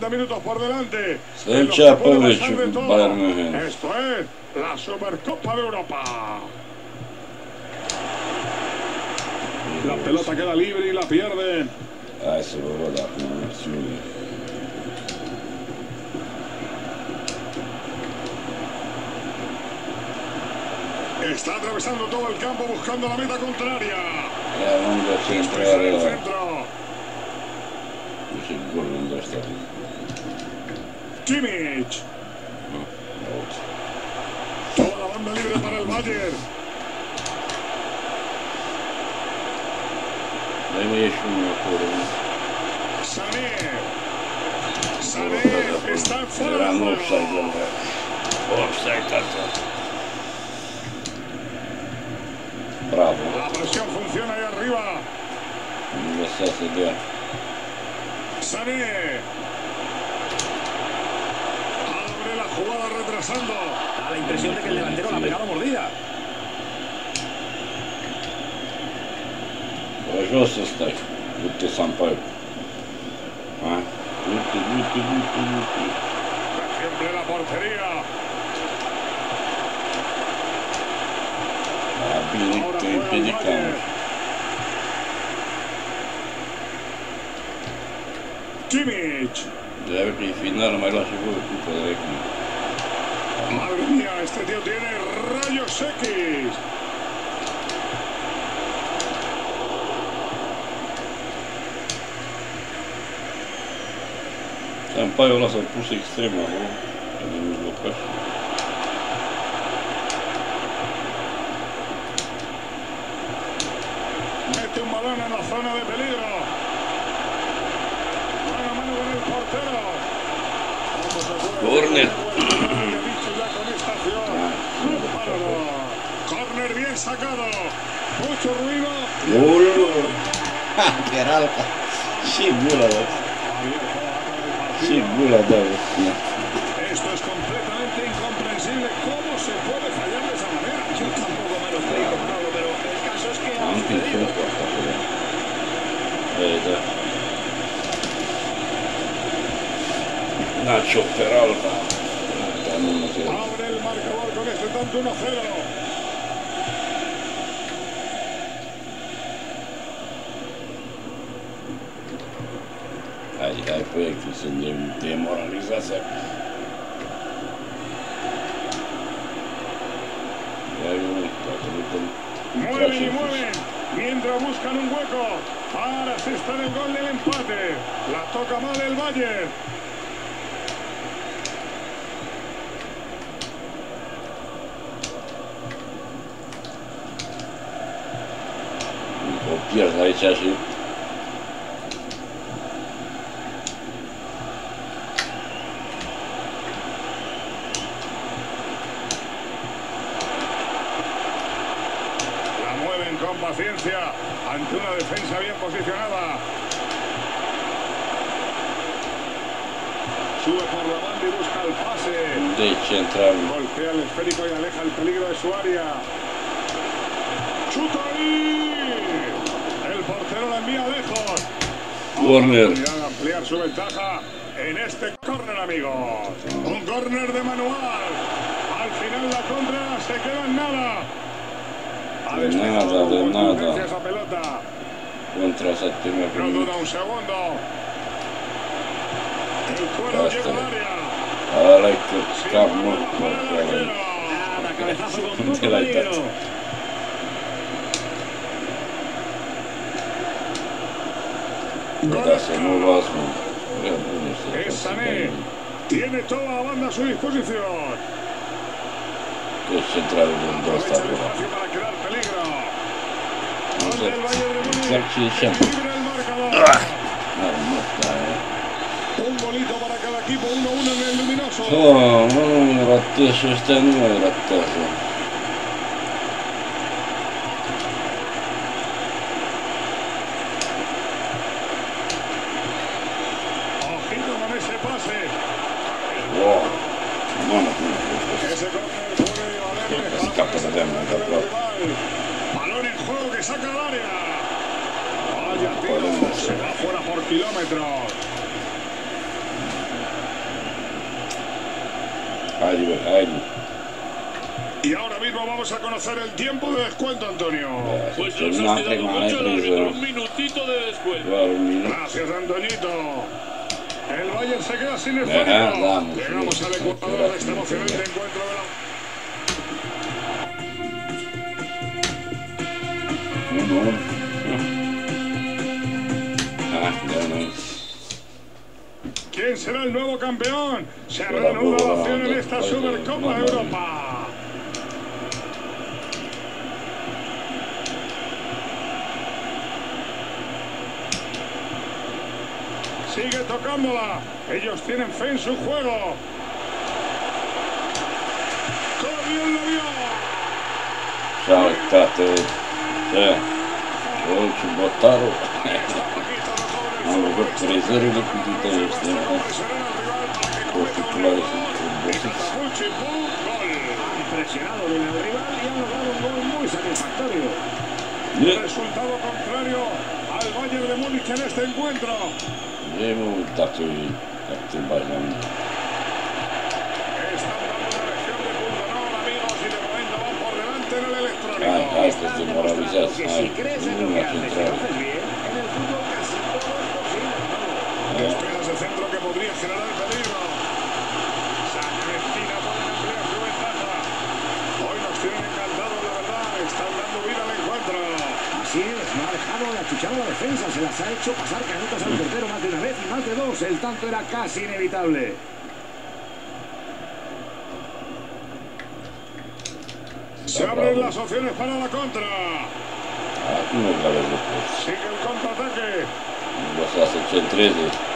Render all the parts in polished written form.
90 minutos por delante. El Chapovic, Bayern Múnich. Esto es la Supercopa de Europa. La pelota queda libre y la pierden. Aj se voda, no, sudi. Está atravesando todo el campo buscando la meta contraria. Non da Expresa el centrare. centro. Dice il gol non da stare. Kimmich. No, Toda la banda libre para el Bayern. dai mi esce un fuori. Sané. Sané está fuera Era de un juego. offside. Offside tanto. Bravo. La presión funciona ahí arriba. Non lo sa se deve. Sané. Abre la jugada retrasando. Da la impresión de que el delantero la ha pegado mordida. Jos stai. Tutti Sampaio. Tutti. Siempre la portería. Abilik i piedi campo. Kimmich. Deve rifinare, ma lascia pure tutto da vecchio. Madre mía, este tío tiene rayos X. Sampaio lasă pus extrem acolo. De mijlocaș. Mete un balón en la zona de peligro. Mano a mano con el portero. Corner. Corner bien sacado. Mucho ruido. Gol! Peralta. Și gula, da. Și gula, da. Esto es completamente incomprensible. ¿Cómo se puede fallar de esa manera? Yo tampoco me lo explico, Manolo, pero el caso es que ha Anche il sucedido. suo qua. Da. Nacho Peralta. Abre el marcador con este tanto 1-0. Hai poi che se demoralizzasse. Mueven y mueven. Mientras buscan un hueco. Para asestar el gol del empate. La toca mal el Bayern. O pierde aici și La mueven con paciencia ante una defensa bien posicionada. Sube por la banda y busca el pase. de central. Golpea el esférico y aleja el peligro de su área. ¡Chuta ahí! El portero la envía lejos. Corner. Oportunidad de ampliar su ventaja en este córner, amigos. Un córner de manual. Al final la contra se queda en nada. Ha despejado de con nada. contundencia esa pelota. Contra settima No prima. dura un segundo. El cuero Basta. llega al área. Ahora hay que Sin estar balón muerto. para el arquero. Nada, cabezazo con ¿Dónde poco la peligro. estás? Da se nu vasmo. Es Sané. Tiene toda la banda a su disposición. Que central del dos Aprovecha el tabla. espacio para crear peligro. No Gol sé. del Bayern de Múnich. Exact și siempre. Libre el marcador. Nu sta. Un golito para cada equipo, 1-1 en el luminoso. Nu ratează ăștia, nu mai ratează. Ojito con ese pase. Wow. Mamă, Ese córner puede valerle para Escapa de presionar mano, al capaz. rival. Balón en juego que saca al área. Vaya tiro, se va fuera por kilómetros. Ay. Y ahora mismo vamos a conocer el tiempo de descuento, Antonio. Pues no se ha dado mucho el árbitro, un minutito de descuento. Claro, un minuto. Gracias, Antoñito. El Bayern se queda sin esférico. Llegamos al ecuador de este emocionante encuentro de la... Ya no. ¿Quién será el nuevo campeón? Se reanuda la acción en esta Supercopa de Europa. Sigue tocándola. Ellos tienen fe en su juego. ¡Qué bien lo vio! Ciao, state. Hoy se botaron. Vamos a crecer el equipo de este. Los titulares Impresionado en el rival y han logrado un gol muy satisfactorio. Resultado contrario al Bayern de Múnich en este encuentro. Llevo dato Bayern. Están dando una lección de pundonor, amigos, y de momento van por delante en el electrónico. Estás desmoralizados. Que si crees en lo que haces y lo haces bien, en el fútbol casi todo es posible, hermano. Espera ese centro que podría generar peligro. Sacrestina puede ampliar su ventaja. Hoy nos tienen encantados, la verdad. Están dando vida al encuentro. Así es, no ha dejado de achuchar a la defensa, se las ha hecho pasar canutas al portero más de una vez y más de dos. El tanto era casi inevitable. Se abren las opciones para la contra. No vale después. Sigue el contraataque. Los hace 13.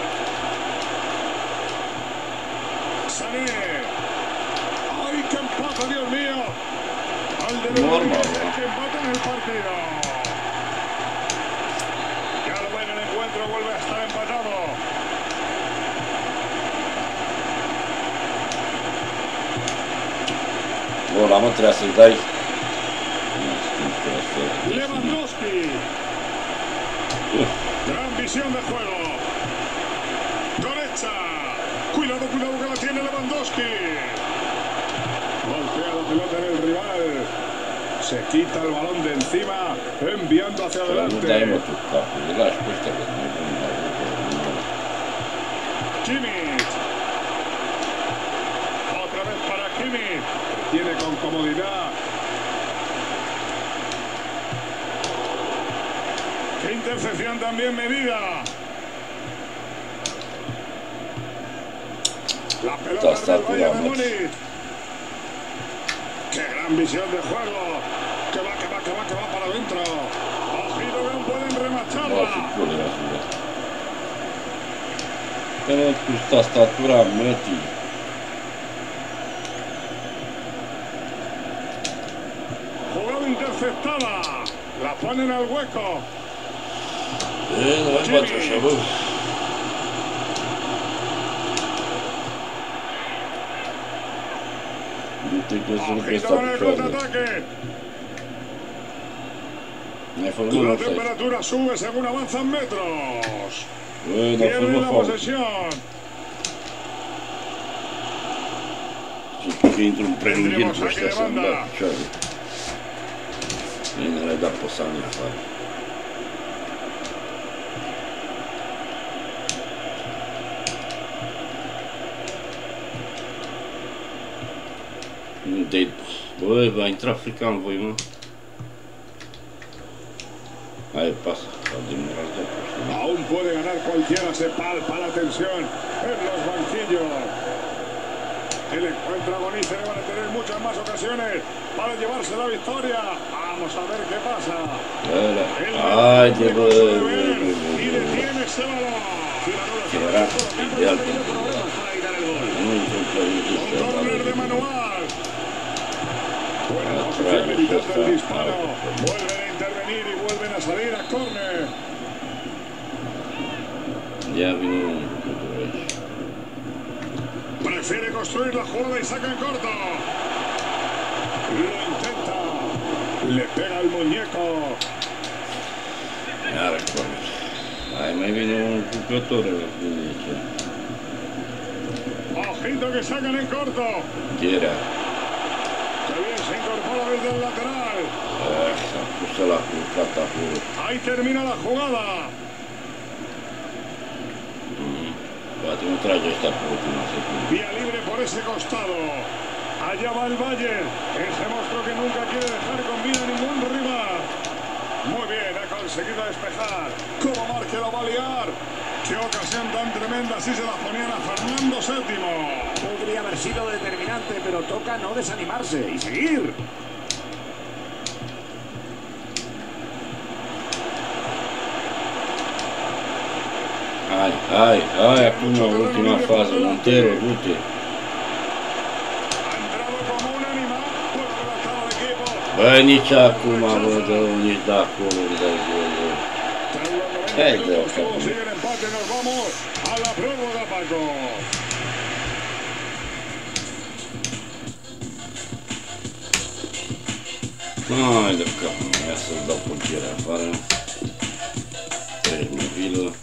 Sané. ¡Ay, qué empate, Dios mío! Al de Normal, que empata en el partido. Ya lo ven, el encuentro vuelve a estar empatado. Volamos tras el Dai. Lewandowski. Gran visión de juego. Goretzka. Cuidado que la tiene Lewandowski. Golpea la pelota en el rival. Se quita el balón de encima, enviando hacia adelante. Kimmich. Otra vez para Kimmich. Tiene con comodidad. Qué intercepción también medida. La pelota del Bayern de Múnich. Qué gran visión de juego. Que va para adentro. Ojito que no pueden remacharla. Pero tu estatura, Meti. Jugada interceptada. La ponen al hueco. No es otro chavos. Ojito con el contraataque. La temperatura sube según avanzan metros. Pierde la posesión. Tendremos saque de banda. Non è da passare a fare. Va in traffico voi, ma? Pasa. Aún puede ganar cualquiera, se palpa la tensión en los banquillos. El encuentro agoniza y van a tener muchas más ocasiones para llevarse la victoria. Vamos a ver qué pasa. Ay, y detiene ese balón. Un córner de manual. Buena posición de mitad del disparo. Vuelven a intervenir y vuelven a salir a córner. Ya vino. Prefiere construir la jugada y saca en corto. Lo intenta. Le pega el muñeco. Ya recuerdo. Ay, me vino un jugador. Ojito que sacan en corto. Quiera. Que bien se incorpora desde el lateral. Puso la plata. Ahí termina la jugada. Guardate un trago esta última seconda. Vía libre por ese costado. Allá va el Bayern. Ese monstruo que nunca quiere dejar con vida a ningún rival. Muy bien, ha conseguido despejar. ¿Cómo Marque lo va a liar? ¡Qué ocasión tan tremenda! Así se la ponían a Fernando VII. Podría haber sido determinante, pero toca no desanimarse y seguir. Acum ultima fază, Montero, Guti. Bă, nici acum, bă, nici de acolo, de acolo. Hai de-o, Hai de capul meu, ia să-l dau portiera afară. Treci mobilă.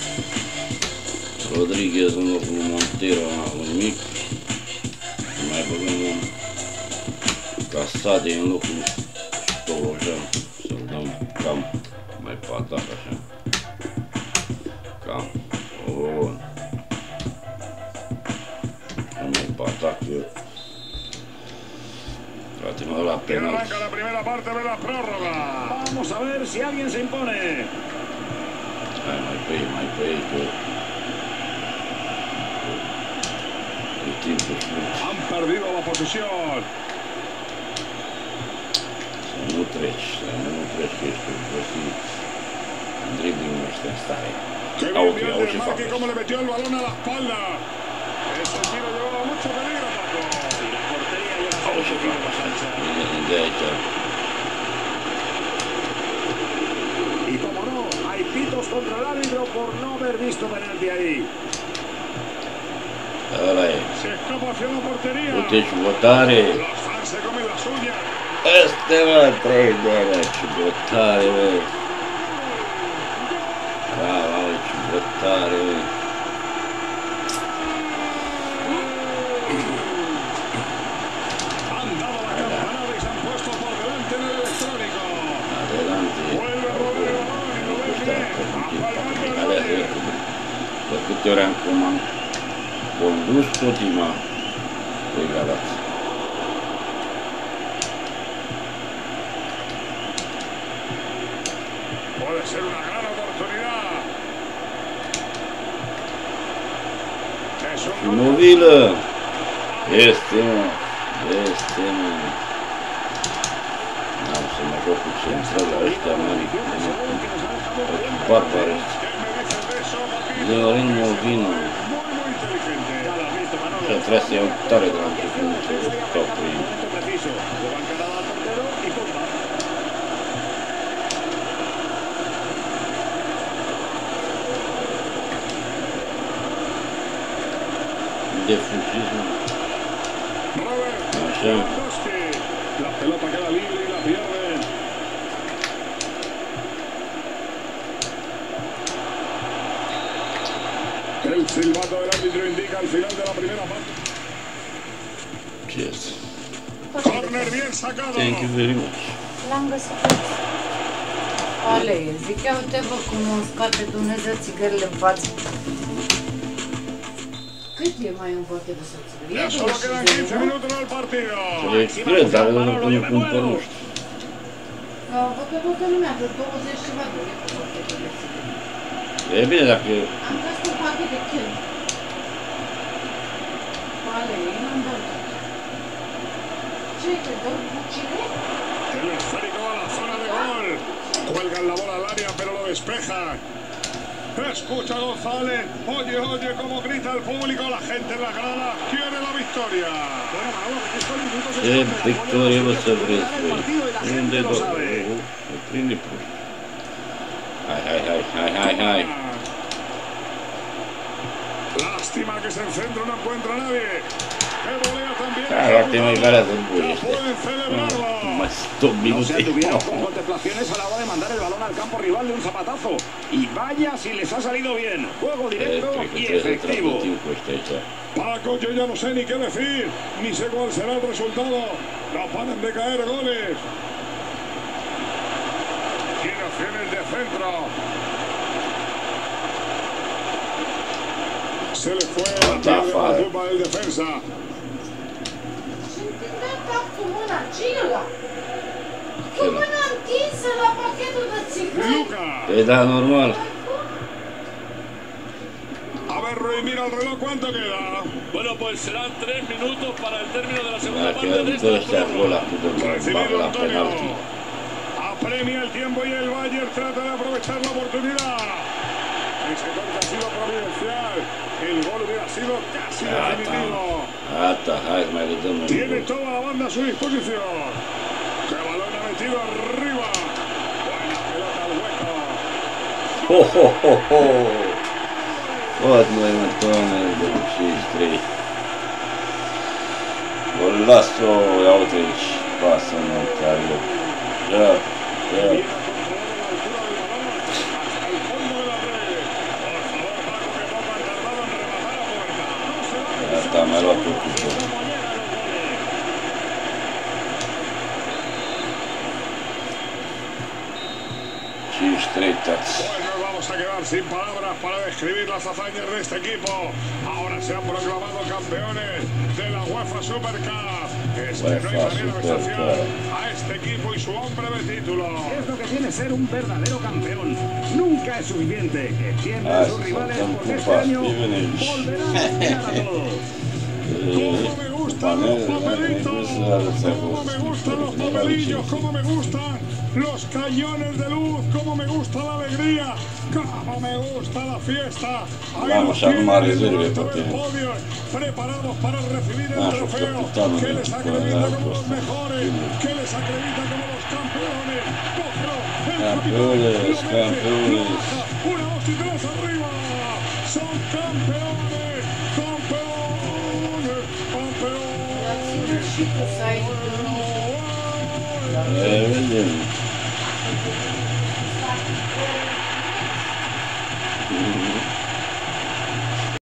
Rodriguez în locul lui Montero, un mic. Mai băgăm un Casade în locul lui Stolojan. Să-l dăm cam mai pe atac așa. Cam. Mai pe atac. Frate-mă la penal. Arranca la primera parte de la prórroga. Vamos a ver si alguien se impone. Hai mai pe ei, că... Han perdido la posesión. Să nu treci, că ești posibil. Dribbling-ul ăsta în stare. Auzi ce fac. Cómo le metió el balón a la espalda. Ese tiro llevaba mucho peligro, Paco. La portería llega a ser un poquito más ancha. De aici. Y como no, hay pitos contra el árbitro por no haber visto penalti ahí. Ăla e. Se escapa hacia la portería. Uite și votare. Los fans se comen la suya. Este, mă, 3 de alea și votare, bă. Bravo, și votare, bă. Han dado la campanada y se han puesto por delante en el electrónico. Adelante. Vuelve a robar el balón y lo ve bien. A palmar el Bayern. De câte ori am condus, tot m-a regalat. Puede ser una gran oportunidad. Es un Și mobilă. Este, mă. N-am să mă joc cu centrala ăștia mari. Barbare. Leorin Movino. Și trebuie să iau tare de la început să stau cu ei. Defuzism. Așa. La pelota queda libre y la pierden. El silbato del árbitro indica el final de la primera parte. Cheers. Corner bien sacado. Thank you very much. L-am găsit. Ale, zic, ia uite bă cum o scoate Dumnezeu țigările în față. Cât e mai un pachet de țigări? Ya solo quedan 15 minutos en el partido. Cred, dar nu pune cumpăr, nu știu. Văd că toată lumea, vreo 20 ceva de lei cu pachetul de țigări. E bine dacă... Am găsit un pachet de chel. Ale, eu n-am dat. Ce, te dau bucile? El esférico a la zona de gol. Cuelgan la bola al área, pero lo despejan. Escucha González. Oye, cómo grita el público. La gente en la grada quiere la victoria. Ce victorie vă să vreți voi? Unde doar? O prinde prost. Hai. Lástima que se el centro no encuentra a nadie. que volea también. Claro, que me ganas un No pueden celebrarlo. Más 2 No minutos. se atuvieron con contemplaciones a la hora de mandar el balón al campo rival de un zapatazo. Y vaya si les ha salido bien. Juego directo y efectivo. Paco, yo ya no sé ni qué decir, ni sé cuál será el resultado. No paran de caer goles. Tiene opciones de centro. Se le fue la culpa del defensa. Como una chila. Come un'antissa la pacchetto da cigarro. Luca. Edad normal. A ver, Rui, mira el reloj, ¿cuánto queda? Bueno, pues serán 3 minutos para el término de la segunda Me parte quedan de todas esta estas bolas, prueba. puto, Recibido bajo la Antonio. penalti. Apremia el tiempo y el Bayern trata de aprovechar la oportunidad. Ese corte ha sido providencial. El gol hubiera sido casi definitivo. Atajarme que tome. Tiene toda la banda a su disposición. ¡Qué balón ha metido arriba! Buena pelota al hueco. Ho, ho, ho, ho. Odmah ima to ne 6-3. Golazo Autrić, pasa na kraju. Ja. Viene a controlar la altura del balón hasta el fondo de la red. Por favor, Paco, que poco han tardado en rematar a puerta. No se va a Hasta me lo preocupo. como llegan los goles. 6-3 tac. Pues nos vamos a quedar sin palabras para describir las hazañas de este equipo. Ahora se han proclamado campeones de la UEFA Super Cup. Es que no hay UEFA manera de Super saciar Cup. a este equipo y su hombre de título. Es lo que tiene ser un verdadero campeón. Nunca es suficiente. Que tiemblen Ah, sus sí, rivales son porque este copas, año viven volverán a aspirar a todo. ¡Cómo me gustan los papelitos! ¡Cómo me gustan los papelillos! ¡Cómo me gustan los cañones de luz! ¡Cómo me gusta la alegría! ¡Cómo me gusta la fiesta! Ahí Vamos los a armar tienen en lo reserve alto porque- del podio, preparados para recibir el Ah, trofeo capitán, que les no acredita puede dar como los costa. mejores, que les acredita como los campeones. ¡Cógelo! ¡El Campeones, capitán! ¡Lo mete! ¡Lo campeones. baja! ¡Una, dos y tres arriba! ¡Son campeones! ¡Campeones! ¡Campeones! Chico sai. Vediamo.